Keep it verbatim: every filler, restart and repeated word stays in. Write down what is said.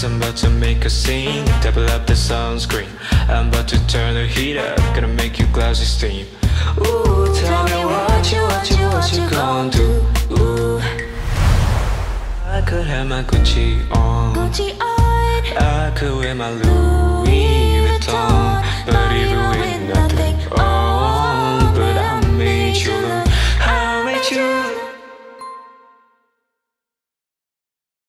I'm about to make a scene. Double up the sunscreen. I'm about to turn the heat up. Gonna make you glossy steam. Ooh, tell me what you, what you, what you gonna do. Ooh, I could have my Gucci on. Gucci on. I could wear my Louis Vuitton.